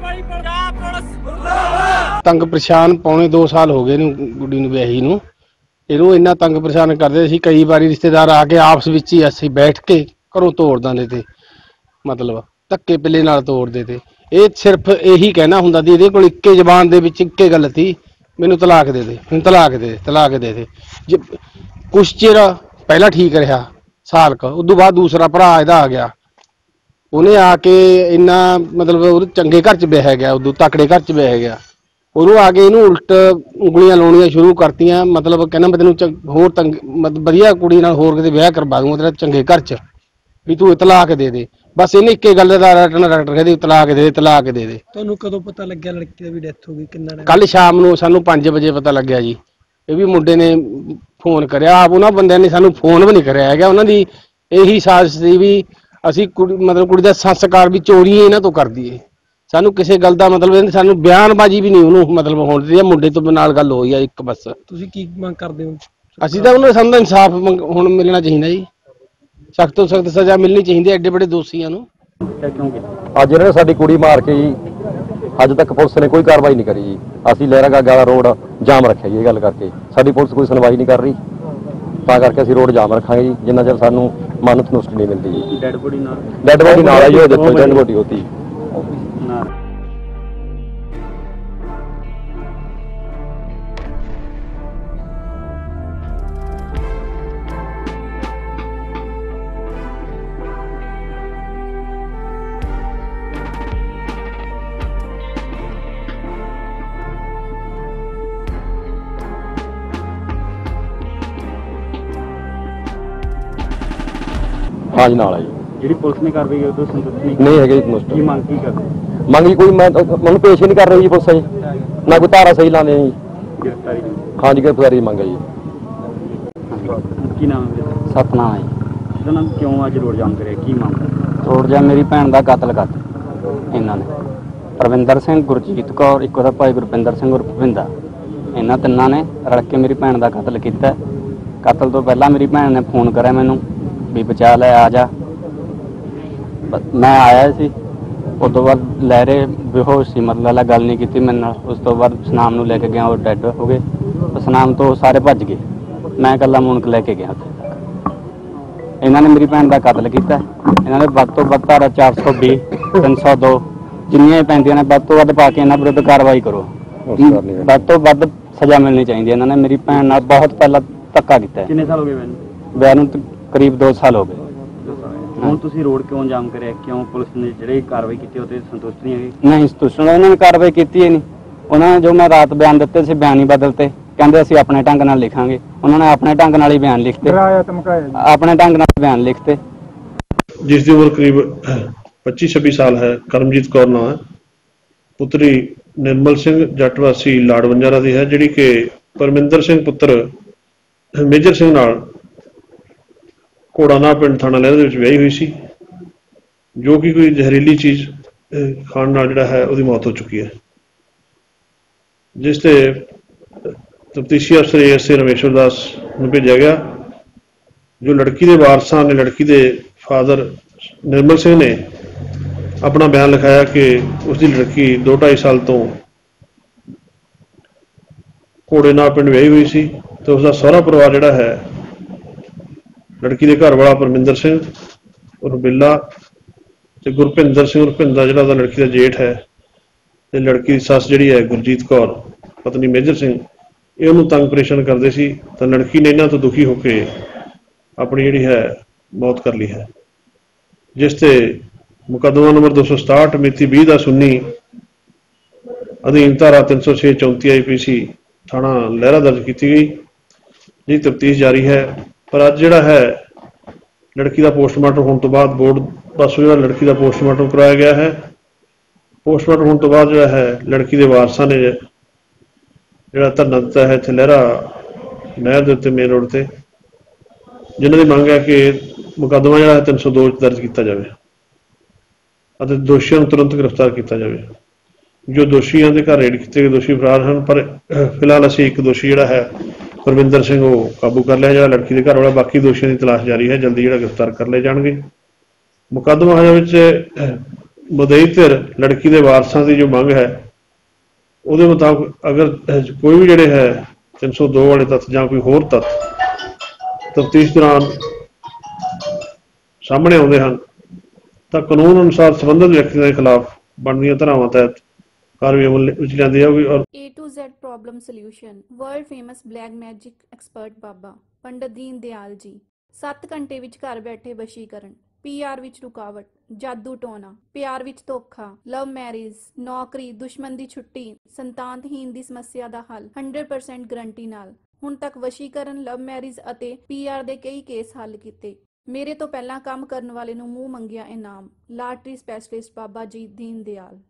तंग परेशान पौने 2 साल हो गए गुड्डी नूं विआही नूं। ਇਹਨੂੰ ਇੰਨਾ ਤੰਗ ਪਰੇਸ਼ਾਨ ਕਰਦੇ ਸੀ, ਕਈ ਵਾਰੀ ਰਿਸ਼ਤੇਦਾਰ ਆ ਕੇ ਆਪਸ ਵਿੱਚ ਹੀ ਅਸੀਂ ਬੈਠ ਕੇ ਘਰੋਂ ਤੋੜ ਦਿੰਦੇ ਤੇ, ਮਤਲਬ ਧੱਕੇ ਪਿੱਲੇ ਨਾਲ ਤੋੜਦੇ ਤੇ। ਇਹ ਸਿਰਫ ਇਹੀ ਕਹਿਣਾ ਹੁੰਦਾ ਸੀ, ਇਹਦੇ ਕੋਲ ਇੱਕੇ ਜ਼ਬਾਨ ਦੇ ਵਿੱਚ ਇੱਕੇ ਗੱਲ ਸੀ, ਮੈਨੂੰ ਤਲਾਕ ਦੇ ਦੇ, ਮੈਨੂੰ ਤਲਾਕ ਦੇ ਦੇ, ਤਲਾਕ ਦੇ ਦੇ। ਜੇ ਕੁਛ ਚਿਰ ਪਹਿਲਾਂ ਠੀਕ ਰਿਹਾ, ਸਾਲ ਕ ਉਦੋਂ ਬਾਅਦ ਦੂਸਰਾ ਭਰਾ ਇਹਦਾ ਆ ਗਿਆ, ਉਹਨੇ ਆ ਕੇ ਇੰਨਾ ਮਤਲਬ ਉਹ ਚੰਗੇ ਘਰ 'ਚ ਵਿਆਹਿਆ ਗਿਆ, ਉਦੋਂ ਤਕੜੇ ਘਰ 'ਚ ਵਿਆਹਿਆ ਗਿਆ। ਉਹਨੂੰ ਆ ਕੇ ਇਹਨੂੰ ਉਲਟ ਉਂਗਲੀਆਂ ਲਾਉਣੀਆਂ ਸ਼ੁਰੂ ਕਰਤੀਆਂ, ਮਤਲਬ ਕਹਿੰਦਾ ਮੈਂ ਤੈਨੂੰ ਹੋਰ ਤੰਗ ਮਤਲਬ ਵਧੀਆ ਕੁੜੀ ਨਾਲ ਹੋਰ ਕਿਤੇ ਵਿਆਹ ਕਰਵਾ ਦੂੰਗਾ ਤੇਰਾ ਚੰਗੇ ਘਰ 'ਚ, ਵੀ ਤੂੰ ਤਲਾਕ ਦੇ ਦੇ। ਬਸ ਇਹਨੇ ਇੱਕੇ ਗੱਲ ਦਾ ਰਟਣਾ ਕਹਿੰਦੀ ਤਲਾਕ ਦੇ ਦੇ, ਤਲਾਕ ਦੇ ਦੇ। ਤੁਹਾਨੂੰ ਕਦੋਂ ਪਤਾ ਲੱਗਿਆ ਲੜਕੀ ਦੀ ਵੀ ਡੈਥ ਹੋ ਗਈ? ਕਿੰਨਾ ਕੱਲ ਸ਼ਾਮ ਨੂੰ ਸਾਨੂੰ 5 ਵਜੇ ਪਤਾ ਲੱਗਿਆ ਜੀ। ਇਹ ਵੀ ਮੁੰਡੇ ਨੇ ਫੋਨ ਕਰਿਆ, ਆਪ ਉਹਨਾਂ ਬੰਦਿਆਂ ਨੇ ਸਾਨੂੰ ਫੋਨ ਵੀ ਨਹੀਂ ਕਰਿਆ ਹੈਗਾ। ਉਹਨਾਂ ਦੀ ਇਹੀ ਸਾਜ਼ਿਸ਼ ਸੀ ਵੀ ਅਸੀਂ ਮਤਲਬ ਕੁੜੀ ਦਾ ਸੰਸਕਾਰ ਵੀ ਚੋਰੀ ਇਹਨਾਂ ਤੋਂ ਕਰ ਦਈਏ। ਸਾਨੂੰ ਕਿਸੇ ਗੱਲ ਦਾ ਮਤਲਬ ਸਾਨੂੰ ਬਿਆਨਬਾਜ਼ੀ ਵੀ ਨਹੀਂ ਉਹਨੂੰ ਮਤਲਬ ਹੋਣ ਦਿੱਤੀ। ਮੁੰਡੇ ਤੋਂ ਨਾਲ ਗੱਲ ਹੋਈ ਆ ਇੱਕ ਬਸ। ਤੁਸੀਂ ਕੀ ਮੰਗ ਕਰਦੇ ਹੋ? ਅਸੀਂ ਤਾਂ ਉਹਨਾਂ ਸਾਨੂੰ ਇਨਸਾਫ ਹੁਣ ਮਿਲਣਾ ਚਾਹੀਦਾ ਜੀ, ਸਖਤ ਤੋਂ ਸਖਤ ਸਜ਼ਾ ਮਿਲਣੀ ਚਾਹੀਦੀ ਹੈ ਐਡੇ ਵੱਡੇ ਦੋਸ਼ੀਆਂ ਨੂੰ। ਅੱਜ ਇਹਨਾਂ ਨੇ ਸਾਡੀ ਕੁੜੀ ਮਾਰ ਕੇ ਜੀ ਅੱਜ ਤੱਕ ਪੁਲਿਸ ਨੇ ਕੋਈ ਕਾਰਵਾਈ ਨਹੀਂ ਕਰੀ ਜੀ। ਅਸੀਂ ਲਹਿਰਾ ਗਾਗਾ ਰੋਡ ਜਾਮ ਰੱਖਿਆ ਜੀ ਇਹ ਗੱਲ ਕਰਕੇ, ਸਾਡੀ ਪੁਲਿਸ ਕੋਈ ਸੁਣਵਾਈ ਨਹੀਂ ਕਰ ਰਹੀ, ਤਾਂ ਕਰਕੇ ਅਸੀਂ ਰੋਡ ਜਾਮ ਰੱਖਾਂਗੇ ਜੀ ਜਿੰਨਾ ਚਿਰ ਸਾਨੂੰ ਮਨ ਸੰਤੁਸ਼ਟੀ ਨਹੀਂ ਮਿਲਦੀ ਜੀ। ਡੈਡ ਬੋਡੀ ਨਾਲ ਹੈ ਜੀ, ਉਹ ਦੇਖੋ ਡੈਡ ਬੋਡੀ ਹੋਤੀ हाँ जी नाल है जी। पुलिस ने कार्रवाई की तो संतुष्ट नहीं है संतुष्ट। की मांग की करते मंगी कोई मैं पेश ही नहीं कर रही जी पुलिस जी, ना कोई धारा सही लाने जी। गिरफ्तारी? हाँ जी गिरफ्तारी मांगे जी। की नाम है? सतनाम है जी। सतनाम क्यों अज रोड जाम करे, की मांग? रोड जाम मेरी भैन का कतल कर इन्होंने परविंदर सिंह, गुरजीत कौर, एक भाई गुरपिंदर सिंह उर्फ भिंदा, इन्होंने तिना ने रल के मेरी भैन का कतल किया। कतल तो पहला मेरी भैन ने फोन करा मैनू भी बचा लै आ जा, मैं आया सी। उस तो बाद लहरे बेहोश सी, मतलब गल नहीं की मेरे नाल। उस तो बाद सनाम नूं लैके गया, वो डैड हो गए। तो सनाम तो सारे भज गए, मैं कला मुनक लैके गया उत्थे तक। इन्होंने मेरी भैन का कतल किया। इन्होंने वध तो वध धारा 420 302 जिन्नियां पैंदियां ने वध तो वध पा के इन्हां विरुद्ध कार्रवाई करो, वध तो वध सज़ा मिलनी चाहिए। इन्होंने मेरी भैन नाल बहुत पहला धक्का किया। कितने साल हो गए विआह नूं करीब 2 साल हो गए। ਹੁਣ ਤੁਸੀਂ ਰੋਡ ਕਿਉਂ ਜਾਮ ਕਰਿਆ? ਕਿਉਂ ਪੁਲਿਸ ਨੇ ਜਿਹੜੀ ਕਾਰਵਾਈ ਕੀਤੀ ਉਹਤੇ ਸੰਤੁਸ਼ਟ ਨਹੀਂ ਹੈਗੇ? ਨਹੀਂ ਸੰਤੁਸ਼ਟ, ਉਹਨਾਂ ਨੇ ਕਾਰਵਾਈ ਕੀਤੀ ਹੀ ਨਹੀਂ। ਉਹਨਾਂ ਨੇ ਜੋ ਮੈਂ ਰਾਤ ਬਿਆਨ ਦਿੱਤੇ ਸੀ ਬਿਆਨ ਹੀ ਬਦਲਤੇ, ਕਹਿੰਦੇ ਅਸੀਂ ਆਪਣੇ ਢੰਗ ਨਾਲ ਲਿਖਾਂਗੇ। ਉਹਨਾਂ ਨੇ ਆਪਣੇ ਢੰਗ ਨਾਲ ਹੀ ਬਿਆਨ ਲਿਖਤੇ, ਆਪਣੇ ਢੰਗ ਨਾਲ ਬਿਆਨ ਲਿਖਤੇ। ਜਿਸ ਦੀ ਉਮਰ ਕਰੀਬ 25-26 ਸਾਲ ਹੈ, ਕਰਮਜੀਤ ਕੌਰ ਨਾਮ ਹੈ, ਪੁੱਤਰੀ ਨਿਰਮਲ ਸਿੰਘ ਜੱਟ ਵਾਸੀ ਲਾੜਵੰਜਾਰਾ ਦੀ ਹੈ, ਜਿਹੜੀ ਕਿ ਪਰਮਿੰਦਰ ਸਿੰਘ ਪੁੱਤਰ ਮੇਜਰ ਸਿੰਘ ਨਾਲ ਘੋੜਾਨਾ ਪਿੰਡ ਥਾਣਾ ਲਹਿਰਾ ਦੇ ਵਿੱਚ ਵਿਆਹੀ ਹੋਈ ਸੀ, ਜੋ ਕਿ ਕੋਈ ਜ਼ਹਿਰੀਲੀ ਚੀਜ਼ ਖਾਣ ਨਾਲ ਜਿਹੜਾ ਹੈ ਉਹਦੀ ਮੌਤ ਹੋ ਚੁੱਕੀ ਹੈ। ਜਿਸ ਤੇ ਤਫਤੀਸ਼ੀ ਅਫਸਰ ASA ਰਮੇਸ਼ਵਰ ਦਾਸ ਨੂੰ ਭੇਜਿਆ ਗਿਆ। ਜੋ ਲੜਕੀ ਦੇ ਵਾਰਸਾਂ ਨੇ, ਲੜਕੀ ਦੇ ਫਾਦਰ ਨਿਰਮਲ ਸਿੰਘ ਨੇ ਆਪਣਾ ਬਿਆਨ ਲਿਖਾਇਆ ਕਿ ਉਸਦੀ ਲੜਕੀ 2-2.5 ਸਾਲ ਤੋਂ ਘੋੜੇਨਾ ਪਿੰਡ ਵਿਆਹੀ ਹੋਈ ਸੀ ਤੇ ਉਸਦਾ ਸਹੁਰਾ ਪਰਿਵਾਰ ਜਿਹੜਾ ਹੈ, ਲੜਕੀ ਦੇ ਘਰ ਵਾਲਾ ਪਰਮਿੰਦਰ ਸਿੰਘ ਉਰਫ ਬਿੱਲਾ ਤੇ ਗੁਰਪਿੰਦਰ ਸਿੰਘ ਉਰਫ ਭਿੰਦਾ ਜਿਹੜਾ ਉਹਦਾ ਲੜਕੀ ਦਾ ਜੇਠ ਹੈ, ਤੇ ਲੜਕੀ ਦੀ ਸੱਸ ਜਿਹੜੀ ਹੈ ਗੁਰਜੀਤ ਕੌਰ ਪਤਨੀ ਮੇਜਰ ਸਿੰਘ, ਇਹ ਉਹਨੂੰ ਤੰਗ ਪਰੇਸ਼ਾਨ ਕਰਦੇ ਸੀ। ਤਾਂ ਲੜਕੀ ਨੇ ਇਹਨਾਂ ਤੋਂ ਦੁਖੀ ਹੋ ਕੇ ਆਪਣੀ ਜਿਹੜੀ ਹੈ ਮੌਤ ਕਰ ਲਈ ਹੈ, ਜਿਸ ਤੇ ਮੁਕੱਦਮਾ ਨੰਬਰ 267 ਮਿਤੀ 20/19 ਅਧੀਨ ਧਾਰਾ 306-34 IPC ਥਾਣਾ ਲਹਿਰਾ ਦਰਜ ਕੀਤੀ ਗਈ, ਜਿਹਦੀ ਤਫਤੀਸ਼ ਜਾਰੀ ਹੈ। ਪਰ ਅੱਜ ਜਿਹੜਾ ਹੈ ਲੜਕੀ ਦਾ ਪੋਸਟਮਾਰਟਮ ਹੋਣ ਤੋਂ ਬਾਅਦ ਬੋਰਡ ਪਾਸੋਂ ਜਿਹੜਾ ਲੜਕੀ ਦਾ ਪੋਸਟਮਾਰਟਮ ਕਰਵਾਇਆ ਗਿਆ ਹੈ। ਪੋਸਟਮਾਰਟਮ ਹੋਣ ਤੋਂ ਬਾਅਦ ਜਿਹੜਾ ਹੈ ਲੜਕੀ ਦੇ ਵਾਰਸਾਂ ਨੇ ਜਿਹੜਾ ਧਰਨਾ ਦਿੱਤਾ ਹੈ ਇੱਥੇ ਲਹਿਰਾ ਨਹਿਰ ਦੇ ਉੱਤੇ ਮੇਨ ਰੋਡ ਤੇ, ਜਿਨ੍ਹਾਂ ਦੀ ਮੰਗ ਹੈ ਕਿ ਮੁਕੱਦਮਾ ਜਿਹੜਾ 302 ਦਰਜ ਕੀਤਾ ਜਾਵੇ ਅਤੇ ਦੋਸ਼ੀਆਂ ਨੂੰ ਤੁਰੰਤ ਗ੍ਰਿਫਤਾਰ ਕੀਤਾ ਜਾਵੇ। ਜੋ ਦੋਸ਼ੀਆਂ ਦੇ ਘਰ ਰੇਡ ਕੀਤੇ ਗਏ ਦੋਸ਼ੀ ਫਰਾਰ ਹਨ, ਪਰ ਫਿਲਹਾਲ ਅਸੀਂ ਇੱਕ ਦੋਸ਼ੀ ਜਿਹੜਾ ਹੈ ਪਰਵਿੰਦਰ ਸਿੰਘ ਉਹ ਕਾਬੂ ਕਰ ਲਿਆ, ਜਿਹੜਾ ਲੜਕੀ ਦੇ ਘਰ ਵਾਲਾ। ਬਾਕੀ ਦੋਸ਼ੀਆਂ ਦੀ ਤਲਾਸ਼ ਜਾਰੀ ਹੈ, ਜਲਦੀ ਜਿਹੜਾ ਗ੍ਰਿਫਤਾਰ ਕਰ ਲਏ ਜਾਣਗੇ। ਮੁਕੱਦਮਾ ਵਿੱਚ ਮੁਦਈ ਧਿਰ ਲੜਕੀ ਦੇ ਵਾਰਸਾਂ ਦੀ ਜੋ ਮੰਗ ਹੈ ਉਹਦੇ ਮੁਤਾਬਕ ਅਗਰ ਕੋਈ ਵੀ ਜਿਹੜੇ ਹੈ 302 ਵਾਲੇ ਤੱਥ ਜਾਂ ਕੋਈ ਹੋਰ ਤੱਥ ਤਫਤੀਸ਼ ਦੌਰਾਨ ਸਾਹਮਣੇ ਆਉਂਦੇ ਹਨ ਤਾਂ ਕਾਨੂੰਨ ਅਨੁਸਾਰ ਸੰਬੰਧਿਤ ਵਿਅਕਤੀਆਂ ਦੇ ਖਿਲਾਫ ਬਣਦੀਆਂ ਧਾਰਾਵਾਂ ਤਹਿਤ ਕਾਰਵਾਈ ਅਮਲ ਵਿੱਚ ਲਿਆਂਦੀ ਜਾਊਗੀ। ਔਰ A to Z problem solution world famous black magic expert ਬਾਬਾ ਪੰਡਤ ਦੀਨ ਦਿਆਲ ਜੀ 7 ਘੰਟੇ ਵਿੱਚ ਘਰ ਬੈਠੇ ਵਸ਼ੀਕਰਨ, PR ਵਿੱਚ ਰੁਕਾਵਟ, ਜਾਦੂ ਟੋਨਾ, ਪਿਆਰ ਵਿੱਚ ਧੋਖਾ, ਲਵ ਮੈਰਿਜ, ਨੌਕਰੀ, ਦੁਸ਼ਮਣ ਦੀ ਛੁੱਟੀ, ਸੰਤਾਨਹੀਨ ਦੀ ਸਮੱਸਿਆ ਦਾ ਹੱਲ 100% ਗਰੰਟੀ ਨਾਲ। ਹੁਣ ਤੱਕ ਵਸ਼ੀਕਰਨ, ਲਵ ਮੈਰਿਜ ਅਤੇ PR ਦੇ ਕਈ ਕੇਸ ਹੱਲ ਕੀਤੇ। ਮੇਰੇ ਤੋਂ ਪਹਿਲਾਂ ਕੰਮ ਕਰਨ ਵਾਲੇ ਨੂੰ ਮੂੰਹ ਮੰਗਿਆ ਇਨਾਮ। Lottery specialist Baba ji Deen Dayal.